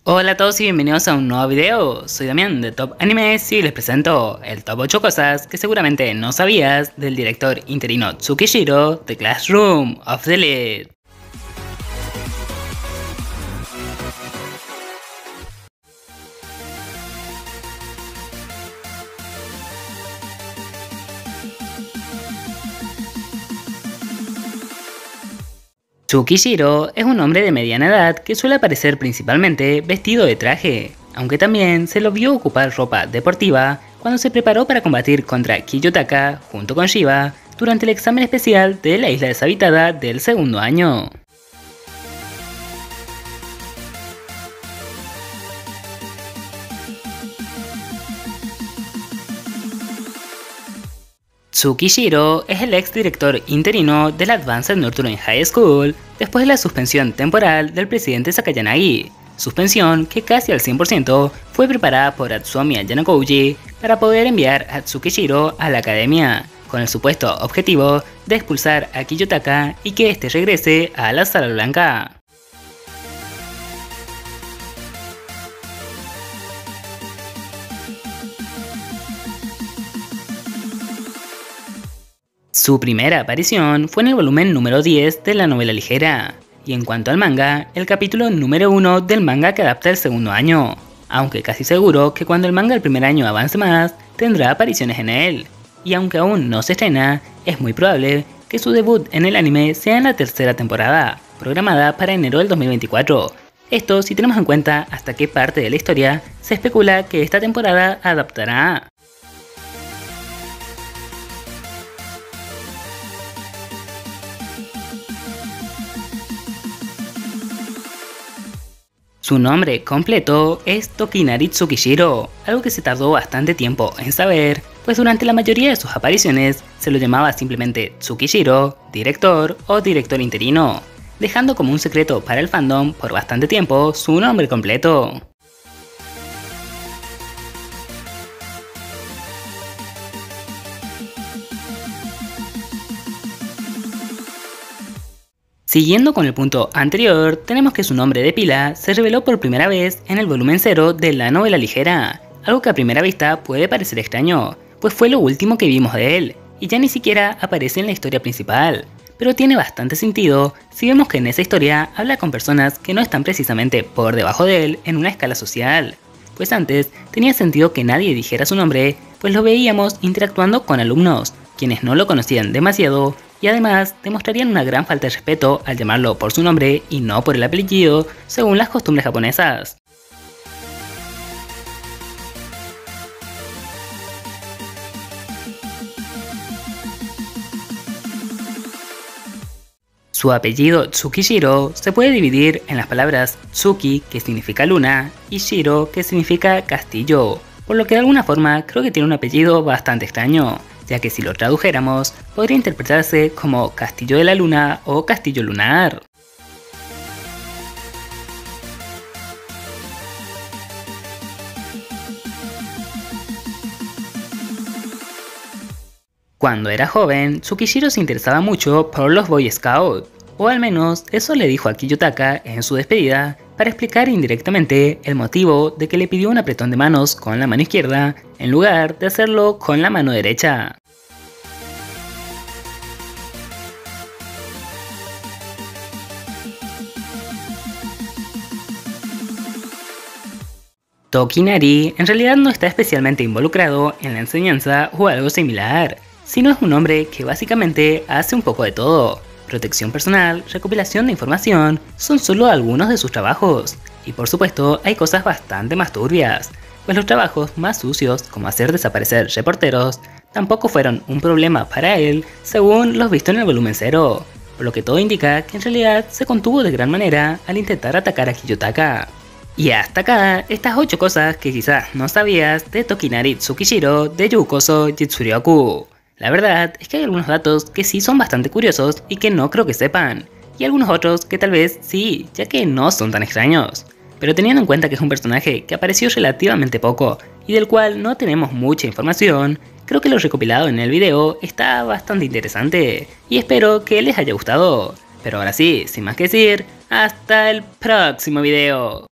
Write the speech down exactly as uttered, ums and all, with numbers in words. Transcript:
Hola a todos y bienvenidos a un nuevo video. Soy Damián de Top Animes y les presento el top ocho cosas que seguramente no sabías del director interino Tsukishiro de Classroom of the Elite. Tsukishiro es un hombre de mediana edad que suele aparecer principalmente vestido de traje, aunque también se lo vio ocupar ropa deportiva cuando se preparó para combatir contra Kiyotaka junto con Shiba durante el examen especial de la isla deshabitada del segundo año. Tsukishiro es el ex director interino de la Advanced Northern High School después de la suspensión temporal del presidente Sakayanagi, suspensión que casi al cien por ciento fue preparada por Atsuomi Yanagouji para poder enviar a Tsukishiro a la academia, con el supuesto objetivo de expulsar a Kiyotaka y que este regrese a la Sala Blanca. Su primera aparición fue en el volumen número diez de la novela ligera, y en cuanto al manga, el capítulo número uno del manga que adapta el segundo año, aunque casi seguro que cuando el manga del primer año avance más, tendrá apariciones en él, y aunque aún no se estrena, es muy probable que su debut en el anime sea en la tercera temporada, programada para enero del dos mil veinticuatro. Esto si tenemos en cuenta hasta qué parte de la historia se especula que esta temporada adaptará. Su nombre completo es Tokinari Tsukishiro, algo que se tardó bastante tiempo en saber, pues durante la mayoría de sus apariciones se lo llamaba simplemente Tsukishiro, director o director interino, dejando como un secreto para el fandom por bastante tiempo su nombre completo. Siguiendo con el punto anterior, tenemos que su nombre de pila se reveló por primera vez en el volumen cero de la novela ligera, algo que a primera vista puede parecer extraño, pues fue lo último que vimos de él, y ya ni siquiera aparece en la historia principal, pero tiene bastante sentido si vemos que en esa historia habla con personas que no están precisamente por debajo de él en una escala social, pues antes tenía sentido que nadie dijera su nombre, pues lo veíamos interactuando con alumnos, quienes no lo conocían demasiado, y además demostrarían una gran falta de respeto al llamarlo por su nombre y no por el apellido, según las costumbres japonesas. Su apellido Tsukishiro se puede dividir en las palabras Tsuki, que significa luna, y Shiro, que significa castillo, por lo que de alguna forma creo que tiene un apellido bastante extraño, ya que si lo tradujéramos, podría interpretarse como Castillo de la Luna o Castillo Lunar. Cuando era joven, Tsukishiro se interesaba mucho por los Boy Scouts, o al menos eso le dijo a Kiyotaka en su despedida, para explicar indirectamente el motivo de que le pidió un apretón de manos con la mano izquierda en lugar de hacerlo con la mano derecha. Tokinari en realidad no está especialmente involucrado en la enseñanza o algo similar, sino es un hombre que básicamente hace un poco de todo. Protección personal, recopilación de información, son solo algunos de sus trabajos. Y por supuesto hay cosas bastante más turbias, pues los trabajos más sucios, como hacer desaparecer reporteros, tampoco fueron un problema para él, según los visto en el volumen cero, por lo que todo indica que en realidad se contuvo de gran manera al intentar atacar a Kiyotaka. Y hasta acá, estas ocho cosas que quizás no sabías de Tokinari Tsukishiro de Youkoso Jitsuryoku. La verdad es que hay algunos datos que sí son bastante curiosos y que no creo que sepan, y algunos otros que tal vez sí, ya que no son tan extraños. Pero teniendo en cuenta que es un personaje que apareció relativamente poco y del cual no tenemos mucha información, creo que lo recopilado en el video está bastante interesante y espero que les haya gustado. Pero ahora sí, sin más que decir, hasta el próximo video.